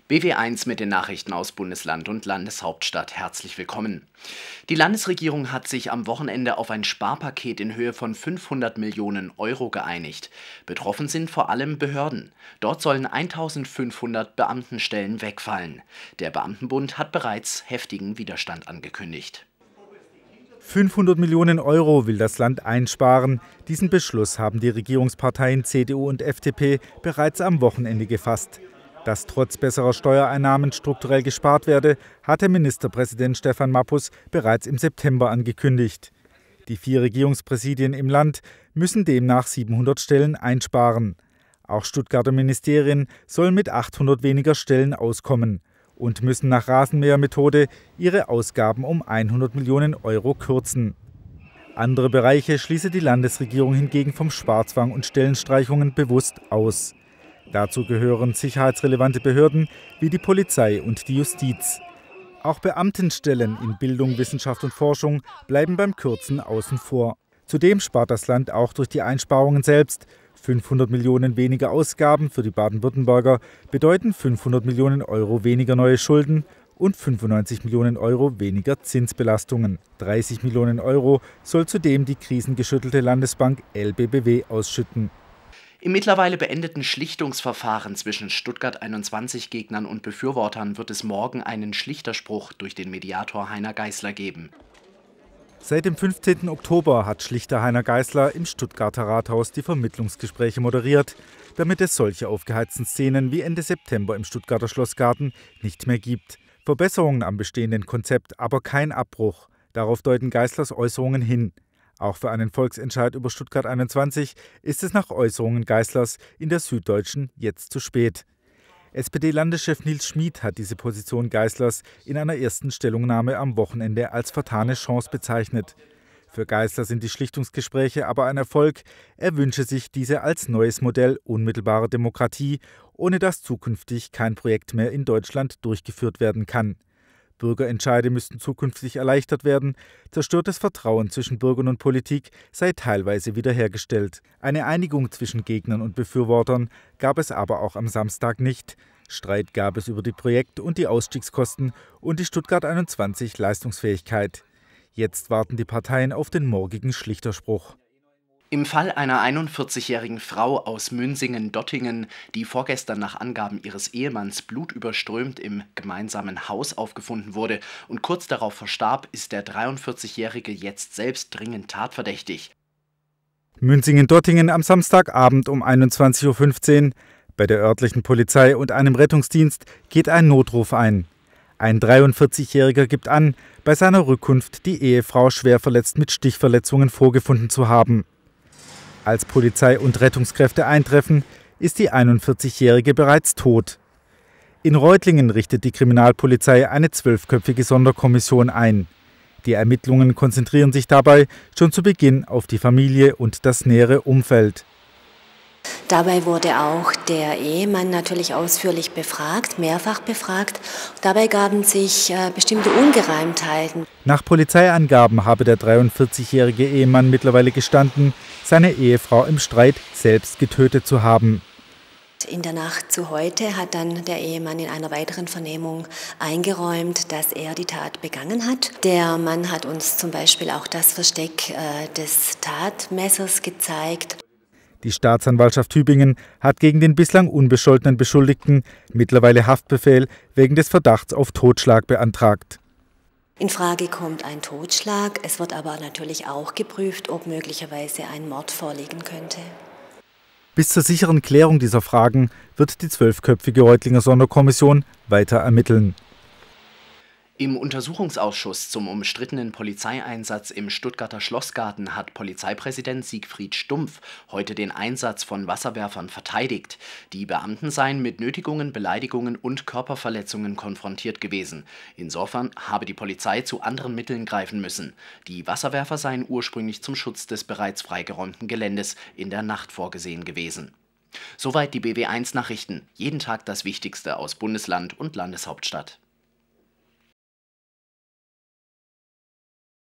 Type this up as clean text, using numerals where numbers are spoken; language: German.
BW1 mit den Nachrichten aus Bundesland und Landeshauptstadt. Herzlich willkommen. Die Landesregierung hat sich am Wochenende auf ein Sparpaket in Höhe von 500 Millionen Euro geeinigt. Betroffen sind vor allem Behörden. Dort sollen 1500 Beamtenstellen wegfallen. Der Beamtenbund hat bereits heftigen Widerstand angekündigt. 500 Millionen Euro will das Land einsparen. Diesen Beschluss haben die Regierungsparteien CDU und FDP bereits am Wochenende gefasst. Dass trotz besserer Steuereinnahmen strukturell gespart werde, hatte Ministerpräsident Stefan Mappus bereits im September angekündigt. Die 4 Regierungspräsidien im Land müssen demnach 700 Stellen einsparen. Auch Stuttgarter Ministerien sollen mit 800 weniger Stellen auskommen und müssen nach Rasenmähermethode ihre Ausgaben um 100 Millionen Euro kürzen. Andere Bereiche schließe die Landesregierung hingegen vom Sparzwang und Stellenstreichungen bewusst aus. Dazu gehören sicherheitsrelevante Behörden wie die Polizei und die Justiz. Auch Beamtenstellen in Bildung, Wissenschaft und Forschung bleiben beim Kürzen außen vor. Zudem spart das Land auch durch die Einsparungen selbst. 500 Millionen weniger Ausgaben für die Baden-Württemberger bedeuten 500 Millionen Euro weniger neue Schulden und 95 Millionen Euro weniger Zinsbelastungen. 30 Millionen Euro soll zudem die krisengeschüttelte Landesbank LBBW ausschütten. Im mittlerweile beendeten Schlichtungsverfahren zwischen Stuttgart-21-Gegnern und Befürwortern wird es morgen einen Schlichterspruch durch den Mediator Heiner Geißler geben. Seit dem 15. Oktober hat Schlichter Heiner Geißler im Stuttgarter Rathaus die Vermittlungsgespräche moderiert, damit es solche aufgeheizten Szenen wie Ende September im Stuttgarter Schlossgarten nicht mehr gibt. Verbesserungen am bestehenden Konzept, aber kein Abbruch. Darauf deuten Geißlers Äußerungen hin. Auch für einen Volksentscheid über Stuttgart 21 ist es nach Äußerungen Geißlers in der Süddeutschen jetzt zu spät. SPD-Landeschef Nils Schmid hat diese Position Geißlers in einer ersten Stellungnahme am Wochenende als vertane Chance bezeichnet. Für Geißler sind die Schlichtungsgespräche aber ein Erfolg. Er wünsche sich diese als neues Modell unmittelbarer Demokratie, ohne dass zukünftig kein Projekt mehr in Deutschland durchgeführt werden kann. Bürgerentscheide müssten zukünftig erleichtert werden. Zerstörtes Vertrauen zwischen Bürgern und Politik sei teilweise wiederhergestellt. Eine Einigung zwischen Gegnern und Befürwortern gab es aber auch am Samstag nicht. Streit gab es über die Projekt- und die Ausstiegskosten und die Stuttgart 21 Leistungsfähigkeit. Jetzt warten die Parteien auf den morgigen Schlichterspruch. Im Fall einer 41-jährigen Frau aus Münsingen-Dottingen, die vorgestern nach Angaben ihres Ehemanns blutüberströmt im gemeinsamen Haus aufgefunden wurde und kurz darauf verstarb, ist der 43-Jährige jetzt selbst dringend tatverdächtig. Münsingen-Dottingen am Samstagabend um 21:15 Uhr. Bei der örtlichen Polizei und einem Rettungsdienst geht ein Notruf ein. Ein 43-Jähriger gibt an, bei seiner Rückkunft die Ehefrau schwer verletzt mit Stichverletzungen vorgefunden zu haben. Als Polizei und Rettungskräfte eintreffen, ist die 41-Jährige bereits tot. In Reutlingen richtet die Kriminalpolizei eine 12-köpfige Sonderkommission ein. Die Ermittlungen konzentrieren sich dabei schon zu Beginn auf die Familie und das nähere Umfeld. Dabei wurde auch der Ehemann natürlich ausführlich befragt, mehrfach befragt. Dabei gaben sich bestimmte Ungereimtheiten. Nach Polizeiangaben habe der 43-jährige Ehemann mittlerweile gestanden, seine Ehefrau im Streit selbst getötet zu haben. In der Nacht zu heute hat dann der Ehemann in einer weiteren Vernehmung eingeräumt, dass er die Tat begangen hat. Der Mann hat uns zum Beispiel auch das Versteck des Tatmessers gezeigt. Die Staatsanwaltschaft Tübingen hat gegen den bislang unbescholtenen Beschuldigten mittlerweile Haftbefehl wegen des Verdachts auf Totschlag beantragt. In Frage kommt ein Totschlag. Es wird aber natürlich auch geprüft, ob möglicherweise ein Mord vorliegen könnte. Bis zur sicheren Klärung dieser Fragen wird die 12-köpfige Reutlinger Sonderkommission weiter ermitteln. Im Untersuchungsausschuss zum umstrittenen Polizeieinsatz im Stuttgarter Schlossgarten hat Polizeipräsident Siegfried Stumpf heute den Einsatz von Wasserwerfern verteidigt. Die Beamten seien mit Nötigungen, Beleidigungen und Körperverletzungen konfrontiert gewesen. Insofern habe die Polizei zu anderen Mitteln greifen müssen. Die Wasserwerfer seien ursprünglich zum Schutz des bereits freigeräumten Geländes in der Nacht vorgesehen gewesen. Soweit die BW1 Nachrichten. Jeden Tag das Wichtigste aus Bundesland und Landeshauptstadt.